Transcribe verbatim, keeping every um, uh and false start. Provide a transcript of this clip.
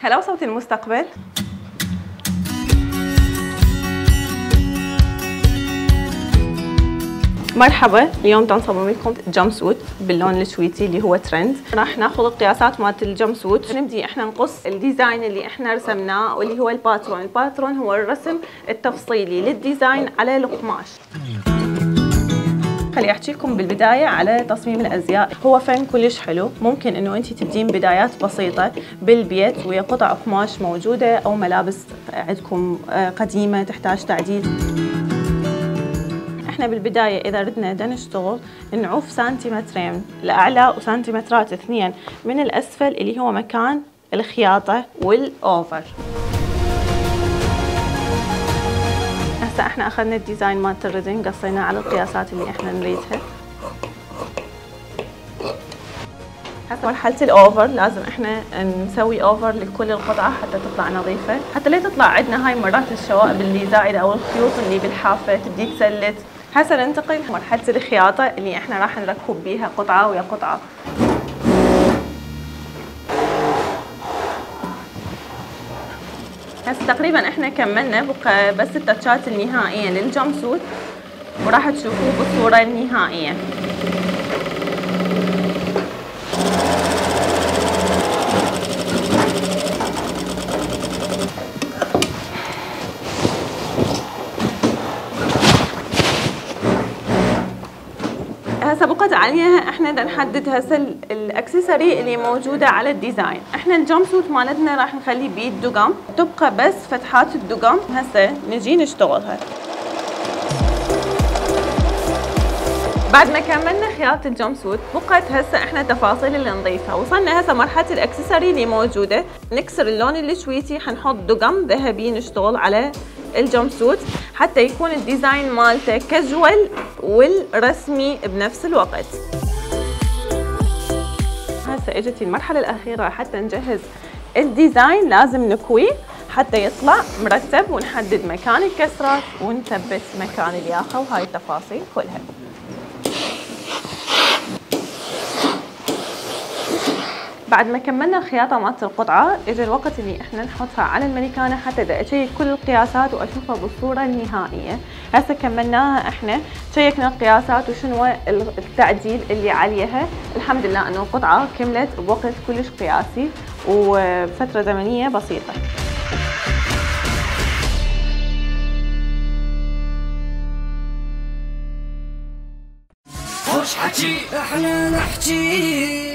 هلا وصوت المستقبل. مرحبا، اليوم تنصمم لكم جمب سوت باللون الشويتي اللي هو ترند. راح ناخذ القياسات مالت الجمب سوت، نبدي احنا نقص الديزاين اللي احنا رسمناه واللي هو الباترون. الباترون هو الرسم التفصيلي للديزاين على القماش. خلي احكي لكم بالبدايه على تصميم الازياء. هو فن كلش حلو، ممكن انه انت تبدين بدايات بسيطه بالبيت ويا قطع قماش موجوده او ملابس عندكم قديمه تحتاج تعديل. احنا بالبدايه اذا ردنا بدنا نشتغل نعوف سنتيمترين الاعلى وسنتيمترات اثنين من الاسفل اللي هو مكان الخياطه والاوفر. هسه احنا اخذنا الديزاين مالت الردن، قصيناه على القياسات اللي احنا نريدها. هسه مرحله الاوفر، لازم احنا نسوي اوفر لكل القطعه حتى تطلع نظيفه، حتى لا تطلع عندنا هاي مرات الشوائب اللي زايده او الخيوط اللي بالحافه تبدي تسلت. هسه ننتقل لمرحله الخياطه اللي احنا راح نركب بيها قطعه ويا قطعه. هسه تقريبا احنا كملنا، بقى بس التاتشات النهائيه للجمب سوت وراح تشوفوه بالصوره النهائيه. هسه بقت عليها احنا بدنا نحدد هسه الاكسسوري اللي موجوده على الديزاين. احنا الجمب سوت مالتنا راح نخلي بيد دقم، تبقى بس فتحات الدقم. هسه نجي نشتغلها. بعد ما كملنا خياطه الجمب سوت بقت هسه احنا التفاصيل اللي نضيفها. وصلنا هسه مرحله الاكسسوري اللي موجوده. نكسر اللون الشويتي، حنحط دقم ذهبي نشتغل على الجمب سوت حتى يكون الديزاين مالته كاجوال والرسمي بنفس الوقت. هسه اجت المرحله الاخيره حتى نجهز الديزاين. لازم نكويه حتى يطلع مرتب، ونحدد مكان الكسرات ونثبت مكان الياقه وهاي التفاصيل كلها. بعد ما كملنا الخياطه مالت القطعه، اجى الوقت اللي احنا نحطها على المانيكانه حتى دا اشيك كل القياسات واشوفها بالصوره النهائيه. هسه كملناها احنا، شيكنا القياسات وشنو التعديل اللي عليها. الحمد لله انه القطعه كملت بوقت كلش قياسي وبفتره زمنيه بسيطه. خوش حكي احنا نحكي